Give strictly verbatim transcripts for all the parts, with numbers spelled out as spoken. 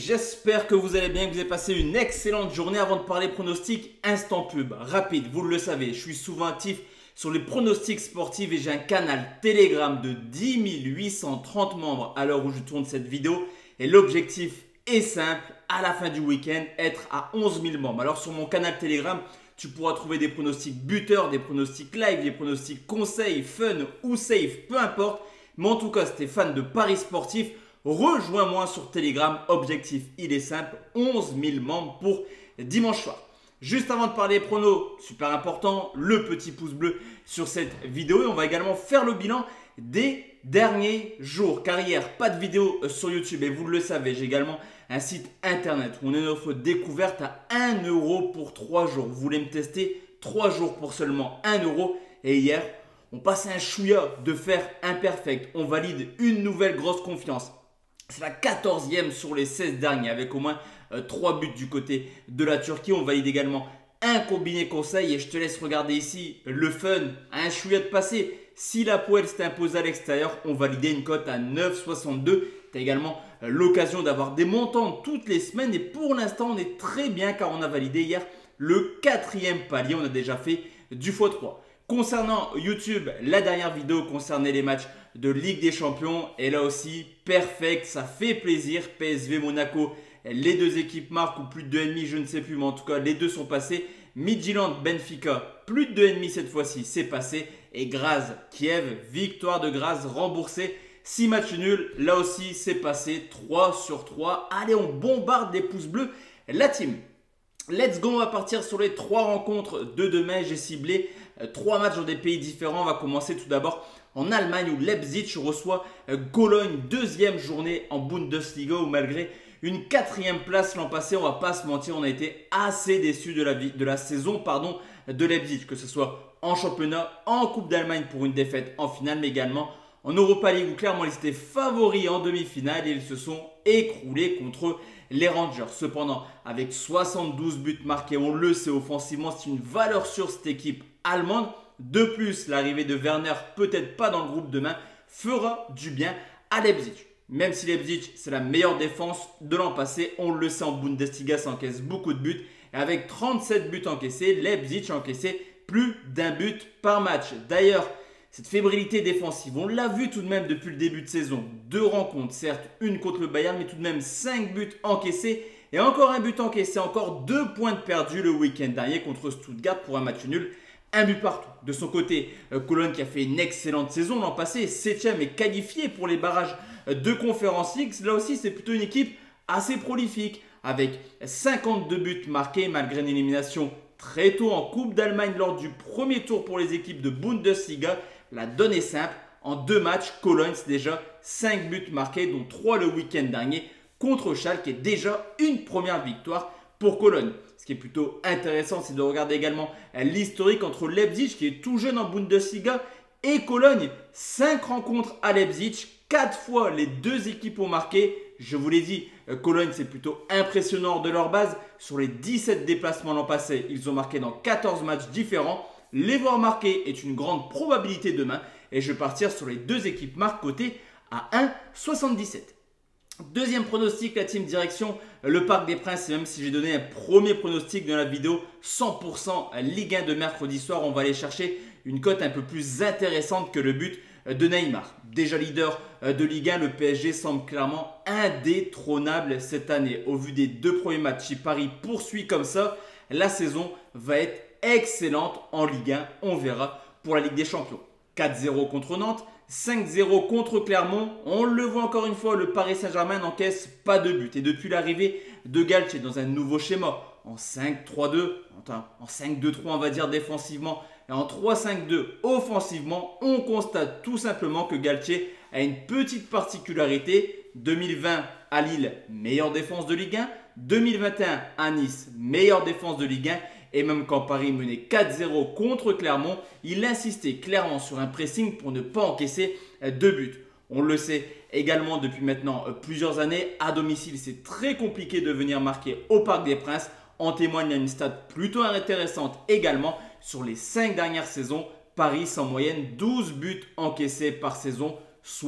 j'espère que vous allez bien, que vous avez passé une excellente journée. Avant de parler pronostics, instant pub, rapide, vous le savez, je suis souvent actif sur les pronostics sportifs et j'ai un canal Telegram de dix mille huit cent trente membres à l'heure où je tourne cette vidéo. Et l'objectif est simple, à la fin du week-end, être à onze mille membres. Alors sur mon canal Telegram, tu pourras trouver des pronostics buteurs, des pronostics live, des pronostics conseils, fun ou safe, peu importe. Mais en tout cas, si tu es fan de paris sportifs, rejoins-moi sur Telegram. Objectif, il est simple, onze mille membres pour dimanche soir. Juste avant de parler pronos, super important, le petit pouce bleu sur cette vidéo. Et on va également faire le bilan des derniers jours. Car hier, pas de vidéo sur YouTube et vous le savez, j'ai également un site internet où on a une offre découverte à un euro pour trois jours. Vous voulez me tester trois jours pour seulement un euro. Et hier, on passe un chouïa de faire imperfect. On valide une nouvelle grosse confiance. C'est la quatorzième sur les seize derniers avec au moins euh, trois buts du côté de la Turquie. On valide également un combiné conseil et je te laisse regarder ici le fun à un chouïa de passé. Si la Poel s'est imposée à l'extérieur, on validait une cote à neuf virgule soixante-deux. Tu as également euh, l'occasion d'avoir des montants toutes les semaines et pour l'instant on est très bien car on a validé hier le quatrième palier. On a déjà fait du fois trois. Concernant YouTube, la dernière vidéo concernait les matchs de Ligue des Champions. Et là aussi, perfect, ça fait plaisir. P S V, Monaco, les deux équipes marquent ou plus de deux virgule cinq, je ne sais plus. Mais en tout cas, les deux sont passés. Midtjylland, Benfica, plus de deux virgule cinq cette fois-ci, c'est passé. Et Graz, Kiev, victoire de Graz remboursée. six matchs nuls, là aussi, c'est passé. trois sur trois. Allez, on bombarde des pouces bleus. La team. Let's go, on va partir sur les trois rencontres de demain. J'ai ciblé euh, trois matchs dans des pays différents. On va commencer tout d'abord en Allemagne où Leipzig reçoit euh, Cologne. Deuxième journée en Bundesliga où malgré une quatrième place l'an passé, on va pas se mentir, on a été assez déçus de la, vie, de la saison pardon, de Leipzig. Que ce soit en championnat, en Coupe d'Allemagne pour une défaite en finale, mais également en Europa League où clairement ils étaient favoris en demi-finale et ils se sont écroulés contre les Rangers. Cependant, avec soixante-douze buts marqués, on le sait offensivement, c'est une valeur sûre cette équipe allemande. De plus, l'arrivée de Werner, peut-être pas dans le groupe demain, fera du bien à Leipzig. Même si Leipzig, c'est la meilleure défense de l'an passé, on le sait en Bundesliga, ça encaisse beaucoup de buts. Et avec trente-sept buts encaissés, Leipzig a encaissé plus d'un but par match. D'ailleurs, cette fébrilité défensive, on l'a vu tout de même depuis le début de saison. Deux rencontres, certes, une contre le Bayern, mais tout de même cinq buts encaissés. Et encore un but encaissé, encore deux points de perdu le week-end dernier contre Stuttgart pour un match nul. Un but partout. De son côté, Cologne qui a fait une excellente saison l'an passé, septième et qualifié pour les barrages de Conference League. Là aussi, c'est plutôt une équipe assez prolifique avec cinquante-deux buts marqués malgré une élimination très tôt en Coupe d'Allemagne lors du premier tour pour les équipes de Bundesliga. La donne est simple, en deux matchs, Cologne c'est déjà cinq buts marqués, dont trois le week-end dernier contre Schalke, qui est déjà une première victoire pour Cologne. Ce qui est plutôt intéressant, c'est de regarder également l'historique entre Leipzig, qui est tout jeune en Bundesliga, et Cologne. cinq rencontres à Leipzig, quatre fois les deux équipes ont marqué. Je vous l'ai dit, Cologne c'est plutôt impressionnant de leur base. Sur les dix-sept déplacements l'an passé, ils ont marqué dans quatorze matchs différents. Les voir marquer est une grande probabilité demain et je vais partir sur les deux équipes marques cotées à un virgule soixante-dix-sept. Deuxième pronostic, la team direction le Parc des Princes. Et même si j'ai donné un premier pronostic dans la vidéo cent pour cent Ligue un de mercredi soir, on va aller chercher une cote un peu plus intéressante que le but de Neymar. Déjà leader de Ligue un, le P S G semble clairement indétrônable cette année. Au vu des deux premiers matchs, si Paris poursuit comme ça, la saison va être excellente en Ligue un, on verra pour la Ligue des Champions. quatre zéro contre Nantes, cinq zéro contre Clermont. On le voit encore une fois, le Paris Saint-Germain n'encaisse pas de but. Et depuis l'arrivée de Galtier dans un nouveau schéma, en cinq trois deux, en cinq deux trois on va dire défensivement, et en trois cinq deux offensivement, on constate tout simplement que Galtier a une petite particularité. deux mille vingt à Lille, meilleure défense de Ligue un. deux mille vingt et un à Nice, meilleure défense de Ligue un. Et même quand Paris menait quatre zéro contre Clermont, il insistait clairement sur un pressing pour ne pas encaisser deux buts. On le sait également depuis maintenant plusieurs années, à domicile c'est très compliqué de venir marquer au Parc des Princes. En témoigne une stat plutôt intéressante également. Sur les cinq dernières saisons, Paris c'est en moyenne douze buts encaissés par saison, soit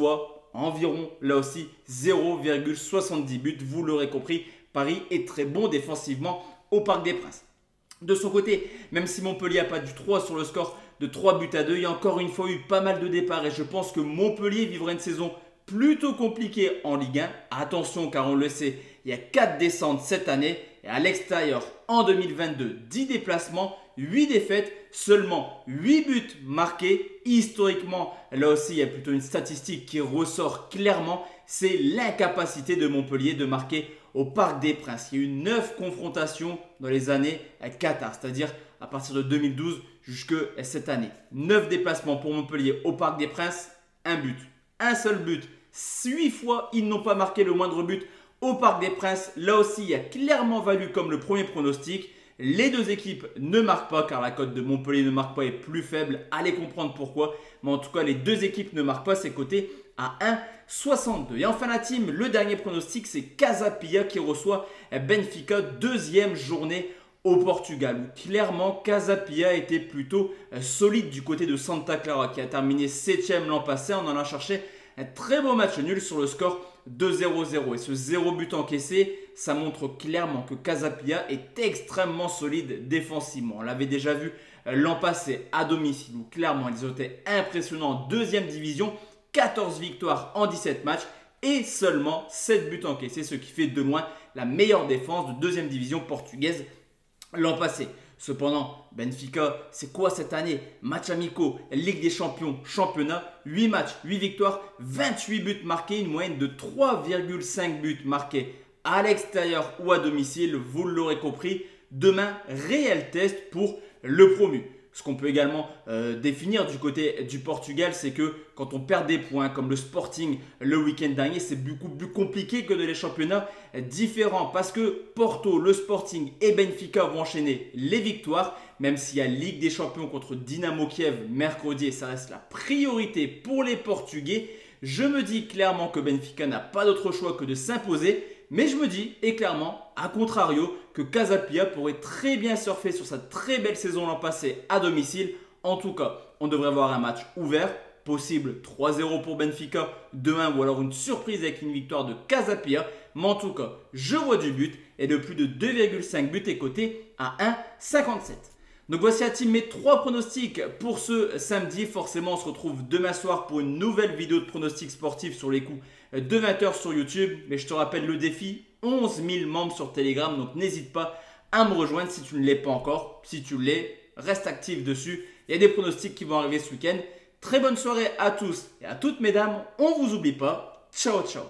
environ là aussi zéro virgule soixante-dix buts. Vous l'aurez compris, Paris est très bon défensivement au Parc des Princes. De son côté, même si Montpellier n'a pas du trois sur le score de trois buts à deux, il y a encore une fois eu pas mal de départs et je pense que Montpellier vivra une saison plutôt compliquée en Ligue un. Attention car on le sait, il y a quatre descentes cette année et à l'extérieur en deux mille vingt-deux, dix déplacements, huit défaites, seulement huit buts marqués. Historiquement, là aussi il y a plutôt une statistique qui ressort clairement, c'est l'incapacité de Montpellier de marquer au Parc des Princes. Il y a eu neuf confrontations dans les années Qatar, c'est-à-dire à partir de deux mille douze jusque cette année. neuf déplacements pour Montpellier au Parc des Princes, un but, un seul but. huit fois, ils n'ont pas marqué le moindre but au Parc des Princes. Là aussi, il a clairement valu comme le premier pronostic. Les deux équipes ne marquent pas car la cote de Montpellier ne marque pas est plus faible. Allez comprendre pourquoi. Mais en tout cas, les deux équipes ne marquent pas, c'est coté à un virgule soixante-deux. Et enfin la team, le dernier pronostic, c'est Casa Pia qui reçoit Benfica, deuxième journée au Portugal. Où clairement, Casa Pia était plutôt solide du côté de Santa Clara qui a terminé septième l'an passé. On en a cherché un très beau match nul sur le score de zéro zéro. Et ce zéro but encaissé, ça montre clairement que Casa Pia est extrêmement solide défensivement. On l'avait déjà vu l'an passé à domicile où clairement ils ont été impressionnants en deuxième division. quatorze victoires en dix-sept matchs et seulement sept buts encaissés, ce qui fait de loin la meilleure défense de deuxième division portugaise l'an passé. Cependant, Benfica, c'est quoi cette année? Matchs amicaux, Ligue des Champions, championnat, huit matchs, huit victoires, vingt-huit buts marqués, une moyenne de trois virgule cinq buts marqués à l'extérieur ou à domicile. Vous l'aurez compris, demain, réel test pour le promu. Ce qu'on peut également euh, définir du côté du Portugal, c'est que quand on perd des points comme le Sporting le week-end dernier, c'est beaucoup plus compliqué que de les championnats différents parce que Porto, le Sporting et Benfica vont enchaîner les victoires, même s'il y a Ligue des Champions contre Dynamo Kiev mercredi et ça reste la priorité pour les Portugais. Je me dis clairement que Benfica n'a pas d'autre choix que de s'imposer. Mais je me dis, et clairement, à contrario, que Casa Pia pourrait très bien surfer sur sa très belle saison l'an passé à domicile. En tout cas, on devrait avoir un match ouvert, possible trois zéro pour Benfica, deux un ou alors une surprise avec une victoire de Casa Pia. Mais en tout cas, je vois du but et de plus de deux virgule cinq buts est coté à un virgule cinquante-sept. Donc voici la team mes trois pronostics pour ce samedi. Forcément, on se retrouve demain soir pour une nouvelle vidéo de pronostics sportifs sur les coups de vingt heures sur YouTube. Mais je te rappelle le défi, onze mille membres sur Telegram. Donc n'hésite pas à me rejoindre si tu ne l'es pas encore. Si tu l'es, reste actif dessus. Il y a des pronostics qui vont arriver ce week-end. Très bonne soirée à tous et à toutes mesdames. On ne vous oublie pas. Ciao, ciao.